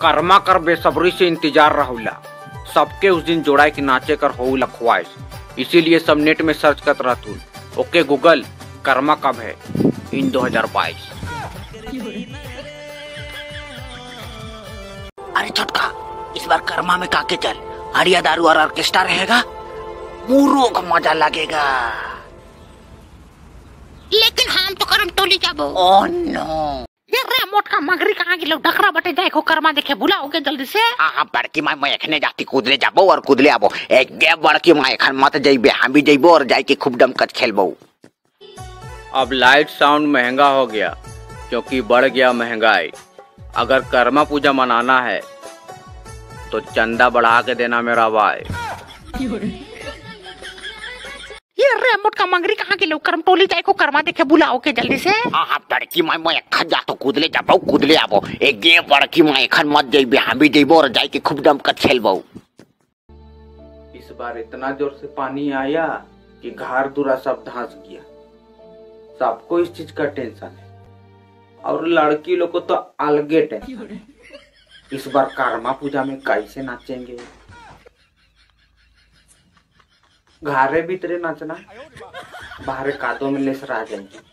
कर्मा कर बेसब्री से इंतजार रहुला। सबके उस दिन जोड़ा कि नाचे कर हो ख्वाहिश, इसीलिए सब नेट में सर्च करत रहतू। ओके गूगल, कर्मा कब है इन 2022। अरे छोटका, इस बार कर्मा में काके चल, हरिया दारू और ऑर्केस्ट्रा रहेगा, पूरों को मजा लगेगा। लेकिन हम तो करम टोली जाबो। ओह नो, ये रे मोटका मगरी कहाँ की लोग ढकरा बटे जाए को कर्मा देखे बुलाओगे जल्दी से। हाँ बड़की माँ मैं एखने जाती कूदले जाबो और कूदले आबो। एक गे बड़की माँ एखन मत जाइबे, हम भी जाइबो और जाई के खूब डमकत खेलबो। अब लाइट साउंड महंगा हो गया क्योंकि बढ़ गया महंगाई। अगर कर्मा पूजा मनाना है तो चंदा बढ़ा के देना मेरा भाई। ये रे मोटका मगरी कहाँ की लोग करम टोली जाए को कर्मा देखे बुलाओगे जल्दी से। हाँ बड़की माँ मैं एखन जा तो कूदले जाबो कूदले आबो। एक गे बड़की माँ एखन मत जाइबे, हम भी जाइबो और जाई के खूब डमकत खेलबो। इस बार इतना जोर से पानी आया कि घर दूरा सब धंस गया। सबको इस चीज का टेंशन है और लड़की लोग को तो अलगे टेंशन। इस बार कर्मा पूजा में कैसे नाचेंगे? घरे भीतरे नाचना, बाहर कादों में लेस रह जाएंगे।